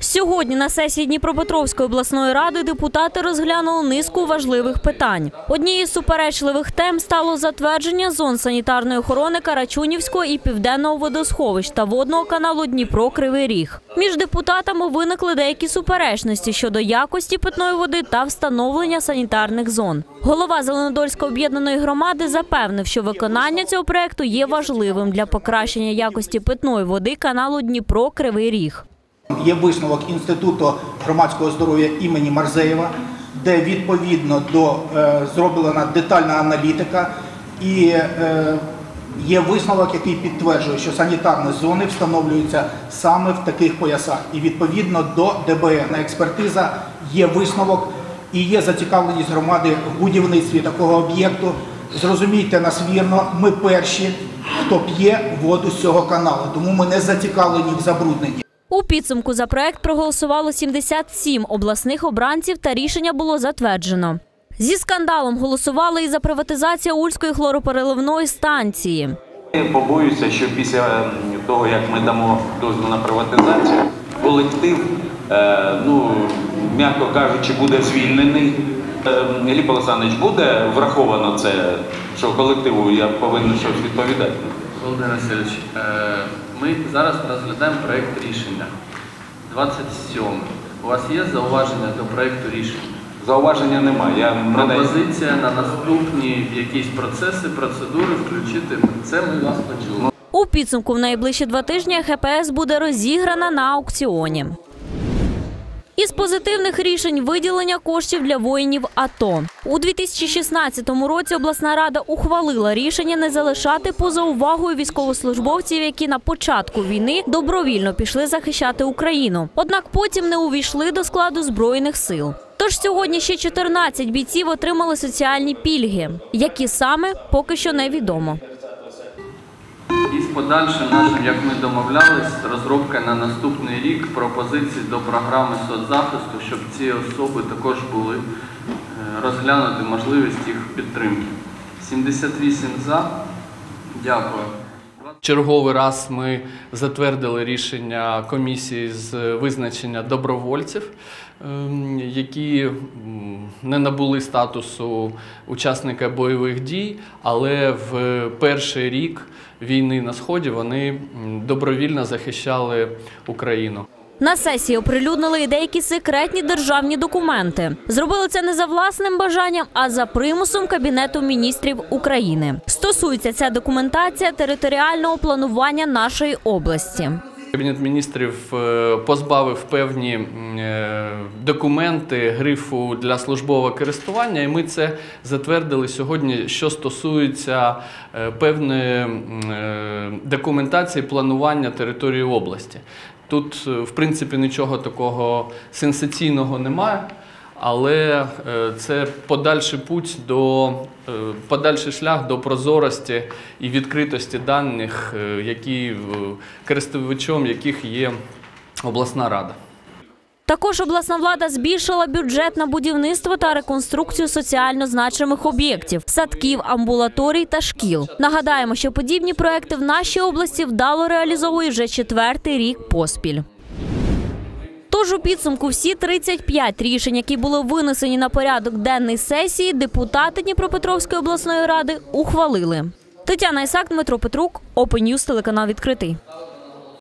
Сьогодні на сесії Дніпропетровської обласної ради депутати розглянули низку важливих питань. Однією з суперечливих тем стало затвердження зон санітарної охорони Карачунівського і Південного водосховищ та водного каналу Дніпро-Кривий Ріг. Між депутатами виникли деякі суперечності щодо якості питної води та встановлення санітарних зон. Голова Зеленодольської об'єднаної громади запевнив, що виконання цього проєкту є важливим для покращення якості питної води каналу Дніпро-Кривий Ріг. Є висновок Інституту громадського здоров'я імені Марзеєва, де відповідно зроблена детальна аналітика і є висновок, який підтверджує, що санітарні зони встановлюються саме в таких поясах. І відповідно до ДБН експертиза є висновок і є зацікавленість громади в будівництві такого об'єкту. Зрозумійте нас вірно, ми перші, хто п'є воду з цього каналу, тому ми не зацікавлені в забрудненні. У підсумку за проект проголосувало 77 обласних обранців та рішення було затверджено. Зі скандалом голосували і за приватизацію Ульської хлоропереливної станції. Я побоюся, що після того, як ми дамо дозвіл на приватизацію, колектив, м'яко кажучи, буде звільнений. Ліп Олександрович, буде враховано це, що колективу я повинен щось відповідати? Володимир Васильович, ми зараз розглядаємо проєкт рішення. 27. У вас є зауваження до проєкту рішення? Зауваження немає. Пропозиція на наступні якісь процеси, процедури включити. Це ми вас почули. У підсумку в найближчі 2 тижні ХПС буде розіграна на аукціоні. Із позитивних рішень – виділення коштів для воїнів АТО. У 2016 році обласна рада ухвалила рішення не залишати поза увагою військовослужбовців, які на початку війни добровільно пішли захищати Україну. Однак потім не увійшли до складу Збройних сил. Тож сьогодні ще 14 бійців отримали соціальні пільги. Які саме, поки що невідомо. І з подальшим нашим, як ми домовлялись, розробка на наступний рік пропозицій до програми соцзахисту, щоб ці особи також були розглянути можливість їх підтримки. 78 за. Дякую. Черговий раз ми затвердили рішення комісії з визначення добровольців, які не набули статусу учасника бойових дій, але в перший рік війни на Сході вони добровільно захищали Україну. На сесії оприлюднили і деякі секретні державні документи. Зробили це не за власним бажанням, а за примусом Кабінету міністрів України. Стосується ця документація територіального планування нашої області. Кабінет міністрів позбавив певні документи грифу для службового користування, і ми це затвердили сьогодні, що стосується певної документації планування території області. Тут, в принципі, нічого такого сенсаційного немає, але це подальший шлях до прозорості і відкритості даних, користувачем яких є обласна рада. Також обласна влада збільшила бюджет на будівництво та реконструкцію соціально значимих об'єктів – садків, амбулаторій та шкіл. Нагадаємо, що подібні проекти в нашій області вдало реалізовують вже 4-й рік поспіль. Тож у підсумку всі 35 рішень, які були винесені на порядок денний сесії, депутати Дніпропетровської обласної ради ухвалили. Тетяна Ісак, Дмитро Петрук, Open News, телеканал «Відкритий».